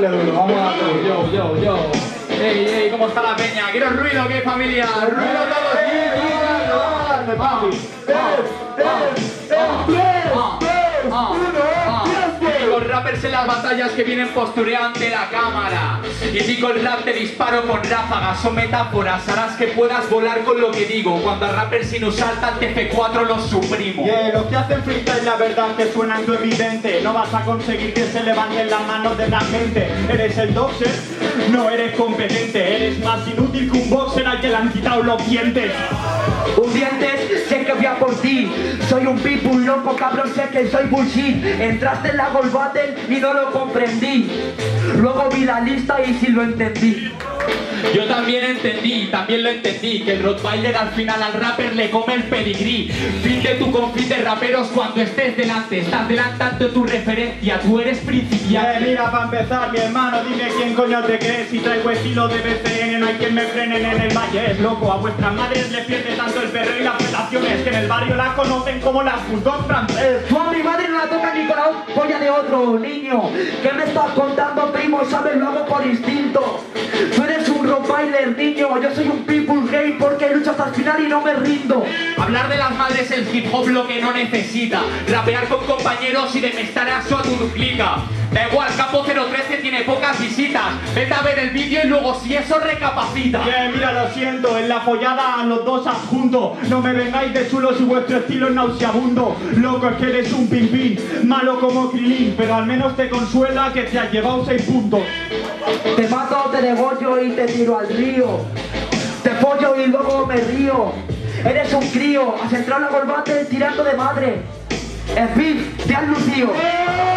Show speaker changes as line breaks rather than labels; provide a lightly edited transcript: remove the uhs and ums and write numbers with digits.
darle duro, vamos a darle.
Yo. Ey, ¿cómo está la peña? ¿Quiero ruido, qué familia? ¡Ruido todos!
¡Dale, papi!
Los rappers en las batallas que vienen postureando ante la cámara. Y digo el rap te disparo con ráfagas, son metáforas, harás que puedas volar con lo que digo. Cuando a rappers sin usar tal TF4 los suprimo.
Los que hacen freestyle la verdad que suenan tu evidente. No vas a conseguir que se levanten las manos de la gente. ¿Eres el doxer? No eres competente. Eres más inútil que un boxer al que le han quitado los dientes.
Un dientes, sé que voy a por ti. Soy un people loco, cabrón, sé que soy bullshit. Entraste en la Gold Battle y no lo comprendí. Luego vi la lista y sí lo entendí.
Yo también lo entendí, que el Rottweiler al final al rapper le come el pedigrí. Fin de tu confit de raperos cuando estés delante. Estás delantando tu referencia, tú eres principiante.
Mira, para empezar, mi hermano, dime quién coño te crees. Si traigo estilo de BCN, no hay quien me frenen en el valle. Es loco, a vuestras madres les pierde tanto el perro y las relaciones que en el barrio la conocen como las bulldog francés.
Tú a mi madre no la toca ni con la polla de otro niño. ¿Qué me estás contando, primo? Sabes, lo hago por instinto. Tú eres un Rottweiler, niño. Yo soy un people gay porque lucho hasta el final y no me rindo.
Hablar de las madres es hip hop lo que no necesita. Rapear con compañeros y demestar a su duplica. Da igual, Campo 013 tiene pocas visitas. Vete a ver el vídeo y luego si eso recapacita.
Mira, lo siento, en la follada a los dos adjuntos. No me vengáis de chulos y vuestro estilo es nauseabundo. Loco, es que eres un pimpín, malo como Krilin, pero al menos te consuela que te has llevado 6 puntos.
Te mato, te degollo y te tiro al río. Te pollo y luego me río. Eres un crío, has entrado en la Gold Battle tirando de madre. En fin, te has lucido.